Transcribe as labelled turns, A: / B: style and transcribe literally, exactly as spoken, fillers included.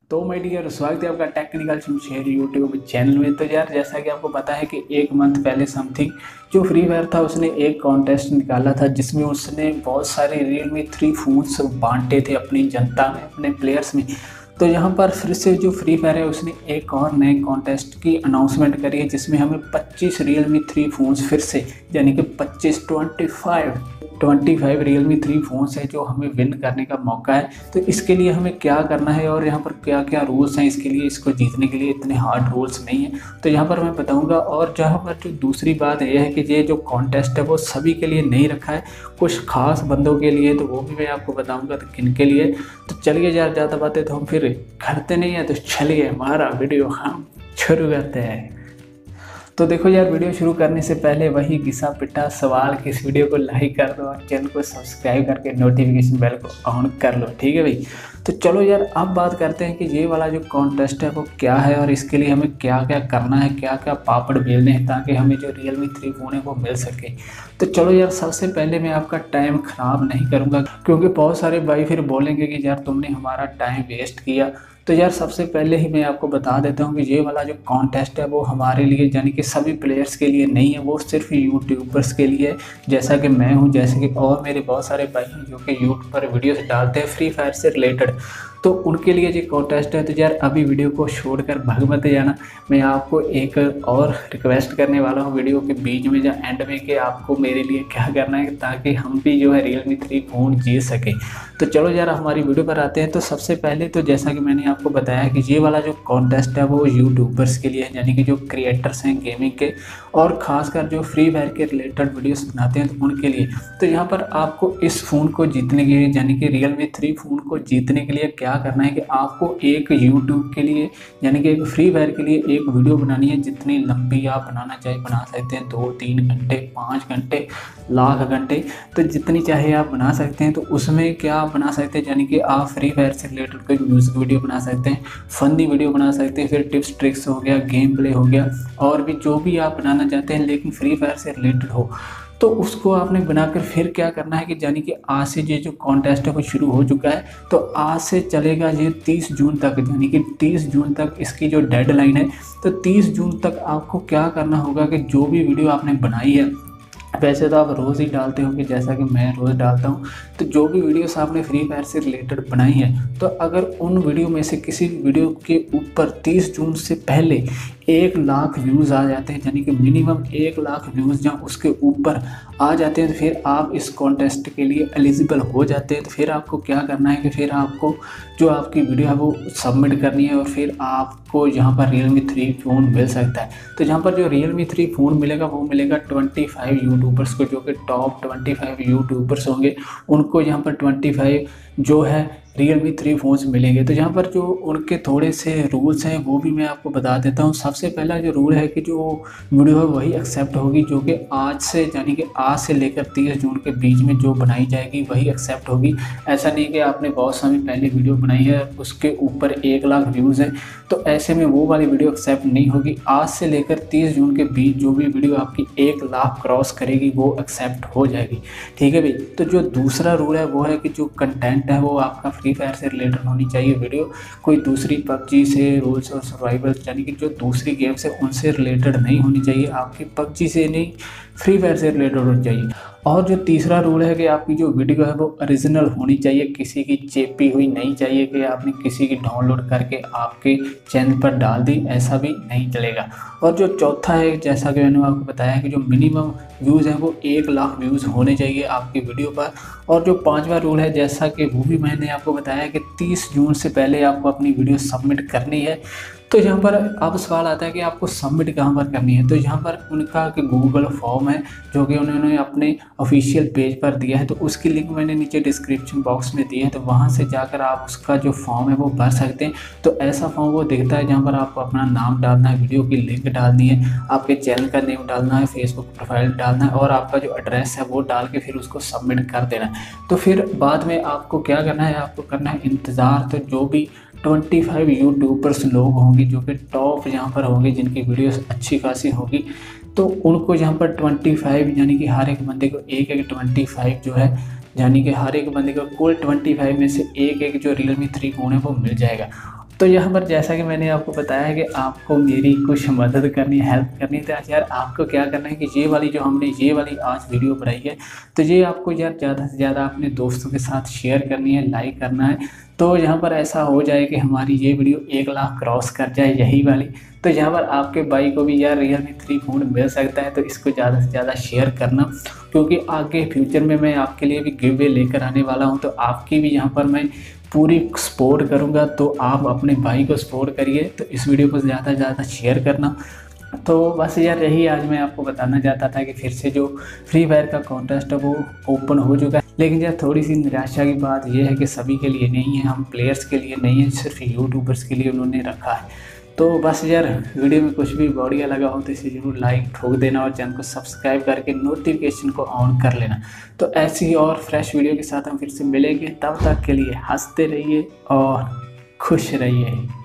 A: तो my dear, स्वागत है आपका टेक्निकल शमशेर यूट्यूब चैनल में। तो यार, जैसा कि आपको पता है कि एक मंथ पहले समथिंग जो फ्री फायर था उसने एक कॉन्टेस्ट निकाला था जिसमें उसने बहुत सारे रियलमी थ्री फोन्स बांटे थे अपनी जनता में, अपने प्लेयर्स में। तो यहाँ पर फिर से जो फ्री फायर है उसने एक और नए कॉन्टेस्ट की अनाउंसमेंट करी है जिसमें हमें पच्चीस रियलमी थ्री फोन्स फिर से, यानी कि पच्चीस twenty five twenty five Realme three phones है जो हमें विन करने का मौका है। तो इसके लिए हमें क्या करना है और यहाँ पर क्या क्या रूल्स हैं इसके लिए, इसको जीतने के लिए इतने हार्ड रूल्स नहीं है, तो यहाँ पर मैं बताऊँगा। और जहाँ पर जो दूसरी बात यह है कि ये जो कॉन्टेस्ट है वो सभी के लिए नहीं रखा है, कुछ खास बंदों के लिए, तो वो भी मैं आपको बताऊँगा तो किन के लिए। तो चलिए यार, ज़्यादा बातें तो हम फिर करते नहीं हैं, तो चलिए हमारा वीडियो हम शुरू करते हैं। तो देखो यार, वीडियो शुरू करने से पहले वही घिसा पिटा सवाल कि इस वीडियो को लाइक कर दो और चैनल को सब्सक्राइब करके नोटिफिकेशन बेल को ऑन कर लो, ठीक है भाई। तो चलो यार, अब बात करते हैं कि ये वाला जो कॉन्टेस्ट है वो क्या है और इसके लिए हमें क्या क्या करना है, क्या क्या पापड़ बेलने हैं ताकि हमें जो रियलमी थ्री फोन है वो मिल सके। तो चलो यार, सबसे पहले मैं आपका टाइम ख़राब नहीं करूँगा क्योंकि बहुत सारे भाई फिर बोलेंगे कि यार तुमने हमारा टाइम वेस्ट किया। तो यार, सबसे पहले ही मैं आपको बता देता हूँ कि ये वाला जो कॉन्टेस्ट है वो हमारे लिए, यानी कि सभी प्लेयर्स के लिए नहीं है, वो सिर्फ यूट्यूबर्स के लिए है। जैसा कि मैं हूँ, जैसे कि और मेरे बहुत सारे भाई हैं जो कि यूट्यूब पर वीडियोस डालते हैं फ्री फायर से रिलेटेड, तो उनके लिए ये कॉन्टेस्ट है। तो यार, अभी वीडियो को छोड़कर भाग मत जाना। मैं आपको एक और रिक्वेस्ट करने वाला हूँ वीडियो के बीच में या एंड में कि आपको मेरे लिए क्या करना है ताकि हम भी जो है रियलमी थ्री फोन जीत सकें। तो चलो यार, हमारी वीडियो पर आते हैं। तो सबसे पहले तो जैसा कि मैंने आपको बताया कि ये वाला जो कॉन्टेस्ट है वो यूट्यूबर्स के लिए है, यानी कि जो क्रिएटर्स हैं गेमिंग के और ख़ासकर जो फ्री फायर के रिलेटेड वीडियोस बनाते हैं तो उनके लिए। तो यहाँ पर आपको इस फ़ोन को जीतने के लिए, यानी कि रियलमी थ्री फोन को जीतने के लिए क्या करना है कि आपको एक यूट्यूब के लिए, यानी कि एक फ्री फायर के लिए एक वीडियो बनानी है। जितनी लंबी आप बनाना चाहे बना सकते हैं, दो तीन घंटे, पाँच घंटे, लाख घंटे, तो जितनी चाहे आप बना सकते हैं। तो उसमें क्या बना सकते हैं, यानी कि आप फ्री फायर से रिलेटेड कोई म्यूज़िक वीडियो बना सकते हैं, फनी वीडियो बना सकते हैं, फिर टिप्स ट्रिक्स हो गया, गेम प्ले हो गया, और भी जो भी आप बनाना चाहते हैं लेकिन फ्री फायर से रिलेटेड हो, तो उसको आपने बनाकर फिर क्या करना है कि यानी कि आज से ये जो कॉन्टेस्ट है वो शुरू हो चुका है। तो आज से चलेगा ये तीस जून तक, यानी कि तीस जून तक इसकी जो डेडलाइन है। तो तीस जून तक आपको क्या करना होगा कि जो भी वीडियो आपने बनाई है, वैसे तो आप रोज़ ही डालते होंगे जैसा कि मैं रोज़ डालता हूँ, तो जो भी वीडियोस आपने फ्री फायर से रिलेटेड बनाई है, तो अगर उन वीडियो में से किसी वीडियो के ऊपर तीस जून से पहले एक लाख व्यूज़ आ जाते हैं, यानी कि मिनिमम एक लाख व्यूज़ जहाँ उसके ऊपर आ जाते हैं, तो फिर आप इस कॉन्टेस्ट के लिए एलिजिबल हो जाते हैं। तो फिर आपको क्या करना है कि फिर आपको जो आपकी वीडियो है वो सबमिट करनी है और फिर आपको यहाँ पर रियलमी थ्री फ़ोन मिल सकता है। तो यहाँ पर जो रियलमी थ्री फ़ोन मिलेगा वो मिलेगा ट्वेंटी फाइव यूट्यूबर्स को, जो कि टॉप ट्वेंटी फाइव यूट्यूबर्स होंगे उनको यहाँ पर ट्वेंटी फाइव जो है रियलमी थ्री फोन्स मिलेंगे। तो यहाँ पर जो उनके थोड़े से रूल्स हैं वो भी मैं आपको बता देता हूँ। सबसे पहला जो रूल है कि जो वीडियो है वही एक्सेप्ट होगी जो कि आज से, यानी कि आज से लेकर तीस जून के बीच में जो बनाई जाएगी वही एक्सेप्ट होगी। ऐसा नहीं कि आपने बहुत समय पहले वीडियो बनाई है उसके ऊपर एक लाख व्यूज़ हैं, तो ऐसे में वो वाली वीडियो एक्सेप्ट नहीं होगी। आज से लेकर तीस जून के बीच जो भी वीडियो आपकी एक लाख क्रॉस करेगी वो एक्सेप्ट हो जाएगी, ठीक है भाई। तो जो दूसरा रूल है वो है कि जो कंटेंट है वो आपका फ्री फायर से रिलेटेड होनी चाहिए वीडियो, कोई दूसरी पबजी से, रूल्स और सर्वाइवल, यानी कि जो दूसरी गेम्स है उनसे रिलेटेड नहीं होनी चाहिए, आपकी पबजी से नहीं फ्री फायर से रिलेटेड होनी चाहिए। और जो तीसरा रूल है कि आपकी जो वीडियो है वो ओरिजिनल होनी चाहिए, किसी की चेपी हुई नहीं चाहिए कि आपने किसी की डाउनलोड करके आपके चैनल पर डाल दी, ऐसा भी नहीं चलेगा। और जो चौथा है, जैसा कि मैंने आपको बताया कि जो मिनिमम व्यूज़ हैं वो एक लाख व्यूज़ होने चाहिए आपकी वीडियो पर। और जो पांचवा रूल है, जैसा कि वो भी मैंने आपको बताया कि तीस जून से पहले आपको अपनी वीडियो सबमिट करनी है। तो यहाँ पर अब सवाल आता है कि आपको सबमिट कहाँ पर करनी है। तो यहाँ पर उनका कि गूगल फॉर्म है जो कि उन्होंने अपने ऑफिशियल पेज पर दिया है, तो उसकी लिंक मैंने नीचे डिस्क्रिप्शन बॉक्स में दी है, तो वहाँ से जाकर आप उसका जो फॉर्म है वो भर सकते हैं। तो ऐसा फॉर्म वो दिखता है जहाँ पर आपको अपना नाम डालना है, वीडियो की लिंक डालनी है, आपके चैनल का नेम डालना है, फेसबुक प्रोफाइल डालना है और आपका जो एड्रेस है वो डाल के फिर उसको सबमिट कर देना है। तो फिर बाद में आपको क्या करना है, आपको करना है इंतज़ार। तो जो भी पच्चीस यूट्यूबर्स लोग होंगे जो कि टॉप यहाँ पर होंगे, जिनकी वीडियोस अच्छी खासी होगी, तो उनको यहाँ पर पच्चीस, यानी कि हर एक बंदे को एक एक पच्चीस जो है, यानी कि हर एक बंदे को कुल पच्चीस में से एक एक जो रियलमी थ्री फोन है वो मिल जाएगा। तो यहाँ पर जैसा कि मैंने आपको बताया है कि आपको मेरी कुछ मदद करनी है, हेल्प करनी है, तो यार आपको क्या करना है कि ये वाली जो हमने ये वाली आज वीडियो बनाई है, तो ये आपको यार ज़्यादा से ज़्यादा अपने दोस्तों के साथ शेयर करनी है, लाइक करना है। तो यहाँ पर ऐसा हो जाए कि हमारी ये वीडियो एक लाख क्रॉस कर जाए यही वाली, तो यहाँ पर आपके भाई को भी यार रियलमी थ्री फोन मिल सकता है। तो इसको ज़्यादा से ज़्यादा शेयर करना, क्योंकि आगे फ्यूचर में मैं आपके लिए भी गिव वे लेकर आने वाला हूँ। तो आपकी भी यहाँ पर मैं पूरी सपोर्ट करूँगा, तो आप अपने भाई को सपोर्ट करिए। तो इस वीडियो को ज़्यादा से ज़्यादा शेयर करना। तो बस यार यही आज मैं आपको बताना चाहता था कि फिर से जो फ्री फायर का कॉन्टेस्ट है वो ओपन हो चुका है। लेकिन यार थोड़ी सी निराशा की बात यह है कि सभी के लिए नहीं है, हम प्लेयर्स के लिए नहीं है, सिर्फ यूट्यूबर्स के लिए उन्होंने रखा है। तो बस यार वीडियो में कुछ भी बढ़िया लगा हो तो इसे ज़रूर लाइक ठोक देना और चैनल को सब्सक्राइब करके नोटिफिकेशन को ऑन कर लेना। तो ऐसी ही और फ्रेश वीडियो के साथ हम फिर से मिलेंगे, तब तक के लिए हंसते रहिए और खुश रहिए।